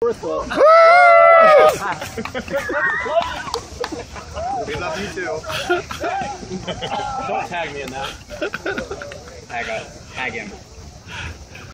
We love you too. Don't tag me in that. Tag him.